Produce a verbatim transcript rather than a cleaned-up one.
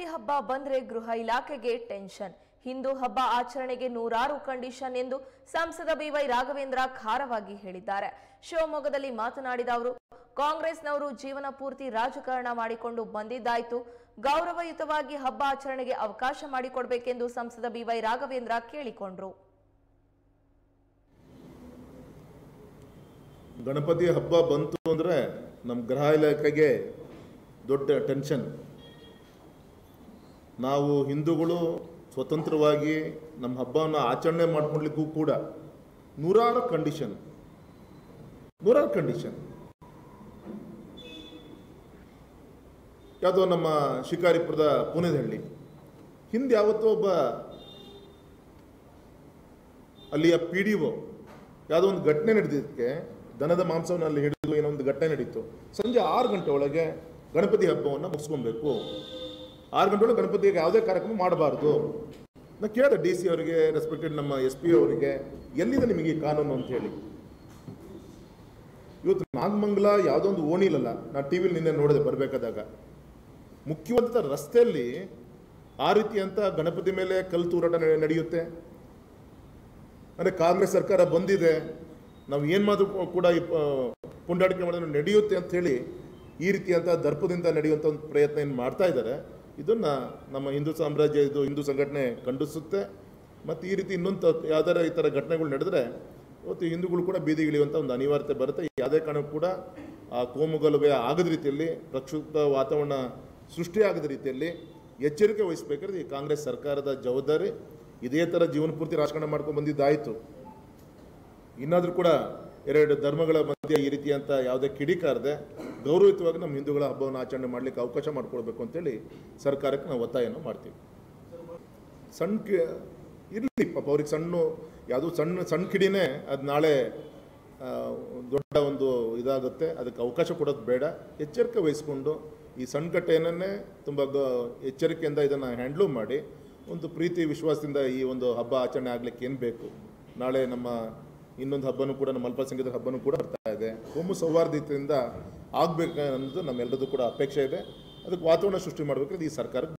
ಗಣಪತಿ ಹಬ್ಬ ಬಂದ್ರೆ ಗೃಹ ಇಲಾಖೆಗೆ ಟೆನ್ಷನ್. ಹಿಂದೂ ಹಬ್ಬ ಆಚರಣೆಗೆ ನೂರಾರು ಕಂಡೀಷನ್ ಎಂದು ಸಂಸದ ಬಿವೈ ರಾಘವೇಂದ್ರ ಖಾರವಾಗಿ ಹೇಳಿದ್ದಾರೆ. ಶಿವಮೊಗ್ಗದಲ್ಲಿ ಮಾತನಾಡಿದ ಅವರು, ಕಾಂಗ್ರೆಸ್ನವರು ಜೀವನ ಪೂರ್ತಿ ರಾಜಕಾರಣ ಮಾಡಿಕೊಂಡು ಬಂದಿದ್ದಾಯ್ತು, ಗೌರವಯುತವಾಗಿ ಹಬ್ಬ ಆಚರಣೆಗೆ ಅವಕಾಶ ಮಾಡಿಕೊಡಬೇಕೆಂದು ಸಂಸದ ಬಿವೈ ರಾಘವೇಂದ್ರ ಕೇಳಿಕೊಂಡರು. ಗಣಪತಿ ಹಬ್ಬ ಬಂತು ಅಂದ್ರೆ ನಮ್ಮ ಗೃಹ ಇಲಾಖೆಗೆ ದೊಡ್ಡ ಟೆನ್ಷನ್. ನಾವು ಹಿಂದೂಗಳು ಸ್ವತಂತ್ರವಾಗಿ ನಮ್ಮ ಹಬ್ಬವನ್ನು ಆಚರಣೆ ಮಾಡ್ಕೊಳ್ಲಿಕ್ಕೂ ಕೂಡ ನೂರಾರು ಕಂಡೀಷನ್ ನೂರಾರು ಕಂಡೀಷನ್ ಯಾವುದೋ ನಮ್ಮ ಶಿಕಾರಿಪುರದ ಪುಣೆದಹಳ್ಳಿ ಹಿಂದೆ ಯಾವತ್ತೋ ಒಬ್ಬ ಅಲ್ಲಿಯ ಪಿ ಡಿ ಒ ಯಾವುದೋ ಒಂದು ಘಟನೆ ನಡೆದಿದ್ದಕ್ಕೆ ದನದ ಮಾಂಸವನ್ನು ಅಲ್ಲಿ ಹಿಡಿದು ಏನೋ ಒಂದು ಘಟನೆ ನಡೀತು. ಸಂಜೆ ಆರು ಗಂಟೆ ಒಳಗೆ ಗಣಪತಿ ಹಬ್ಬವನ್ನು ಮುಗಿಸ್ಕೊಬೇಕು, ಆರು ಗಂಟೆ ಒಳಗೆ ಗಣಪತಿಗೆ ಯಾವುದೇ ಕಾರ್ಯಕ್ರಮ ಮಾಡಬಾರ್ದು. ನಾನು ಕೇಳಿದೆ ಡಿ ಸಿ ಅವರಿಗೆ, ರೆಸ್ಪೆಕ್ಟೆಡ್ ನಮ್ಮ ಎಸ್ ಪಿ ಅವರಿಗೆ, ಎಲ್ಲಿದೆ ನಿಮಗೆ ಈ ಕಾನೂನು ಅಂತ ಹೇಳಿ. ಇವತ್ತು ನಾಗಮಂಗಲ ಯಾವುದೋ ಒಂದು ಓಣಿಲಲ್ಲ, ನಾನು ಟಿ ವಿಲಿ ನಿನ್ನೆ ನೋಡಿದೆ ಬರಬೇಕಾದಾಗ, ಮುಖ್ಯವಾದ ರಸ್ತೆಯಲ್ಲಿ ಆ ರೀತಿ ಅಂತ ಗಣಪತಿ ಮೇಲೆ ಕಲ್ಲು ತೂರಾಟ ನಡೆಯುತ್ತೆ. ಅಂದರೆ ಕಾಂಗ್ರೆಸ್ ಸರ್ಕಾರ ಬಂದಿದೆ, ನಾವು ಏನು ಮಾತು ಕೂಡ ಪುಂಡಾಟಿಕೆ ಮಾಡೋದು ನಡೆಯುತ್ತೆ ಅಂತ ಹೇಳಿ ಈ ರೀತಿಯಂಥ ದರ್ಪದಿಂದ ನಡೆಯುವಂಥ ಒಂದು ಪ್ರಯತ್ನ ಏನು ಮಾಡ್ತಾ ಇದ್ದಾರೆ. ಇದನ್ನು ನಮ್ಮ ಹಿಂದೂ ಸಾಮ್ರಾಜ್ಯ, ಇದು ಹಿಂದೂ ಸಂಘಟನೆ ಖಂಡಿಸುತ್ತೆ. ಮತ್ತು ಈ ರೀತಿ ಇನ್ನೊಂದು ಯಾವ್ದಾರ ಈ ಥರ ಘಟನೆಗಳು ನಡೆದರೆ ಇವತ್ತು ಹಿಂದೂಗಳು ಕೂಡ ಬೀದಿಗಿಳಿಯುವಂಥ ಒಂದು ಅನಿವಾರ್ಯತೆ ಬರುತ್ತೆ. ಯಾವುದೇ ಕಾರಣಕ್ಕೂ ಕೂಡ ಆ ಕೋಮುಗಲಭೆ ಆಗದ ರೀತಿಯಲ್ಲಿ, ಪ್ರಕ್ಷುಬ್ಧ ವಾತಾವರಣ ಸೃಷ್ಟಿಯಾಗದ ರೀತಿಯಲ್ಲಿ ಎಚ್ಚರಿಕೆ ವಹಿಸಬೇಕಾದ್ರೆ ಈ ಕಾಂಗ್ರೆಸ್ ಸರ್ಕಾರದ ಜವಾಬ್ದಾರಿ. ಇದೇ ಥರ ಜೀವನ ಪೂರ್ತಿ ರಾಜಕಾರಣ ಮಾಡ್ಕೊಂಡು ಬಂದಿದ್ದಾಯಿತು, ಇನ್ನಾದರೂ ಕೂಡ ಎರಡು ಧರ್ಮಗಳ ಮಧ್ಯೆ ಈ ರೀತಿಯಂಥ ಯಾವುದೇ ಕಿಡಿಕಾರದೆ ಗೌರವಯುತವಾಗಿ ನಮ್ಮ ಹಿಂದೂಗಳ ಹಬ್ಬವನ್ನು ಆಚರಣೆ ಮಾಡಲಿಕ್ಕೆ ಅವಕಾಶ ಮಾಡಿಕೊಡ್ಬೇಕು ಅಂತೇಳಿ ಸರ್ಕಾರಕ್ಕೆ ನಾವು ಒತ್ತಾಯವನ್ನು ಮಾಡ್ತೀವಿ. ಸಣ್ಣ ಕಿ ಇರಲಿ ಪಾಪ ಅವ್ರಿಗೆ ಸಣ್ಣ ಯಾವುದೋ ಸಣ್ಣ ಸಣ್ಣ ಕಿಡಿನೇ ಅದು ನಾಳೆ ದೊಡ್ಡ ಒಂದು ಇದಾಗುತ್ತೆ, ಅದಕ್ಕೆ ಅವಕಾಶ ಕೊಡೋದು ಬೇಡ. ಎಚ್ಚರಿಕೆ ವಹಿಸ್ಕೊಂಡು ಈ ಸಣ್ಣ ಕಟ್ಟೆಯನ್ನೇ ತುಂಬ ಗ ಎಚ್ಚರಿಕೆಯಿಂದ ಇದನ್ನು ಹ್ಯಾಂಡ್ಲು ಮಾಡಿ ಒಂದು ಪ್ರೀತಿ ವಿಶ್ವಾಸದಿಂದ ಈ ಒಂದು ಹಬ್ಬ ಆಚರಣೆ ಆಗಲಿಕ್ಕೆ ಏನು ಬೇಕು. ನಾಳೆ ನಮ್ಮ ಇನ್ನೊಂದು ಹಬ್ಬನೂ ಕೂಡ, ನಮ್ಮ ಅಲ್ಪಸಂಖ್ಯಾತರ ಹಬ್ಬನೂ ಕೂಡ ಬರ್ತಾ ಇದೆ. ಕೋಮು ಸೌಹಾರ್ದತೆಯಿಂದ ಆಗಬೇಕು ಅನ್ನೋದು ನಮ್ಮೆಲ್ಲರದ್ದು ಕೂಡ ಅಪೇಕ್ಷೆ ಇದೆ. ಅದಕ್ಕೆ ವಾತಾವರಣ ಸೃಷ್ಟಿ ಮಾಡಬೇಕಾದ್ರೆ ಈ ಸರ್ಕಾರಕ್ಕೆ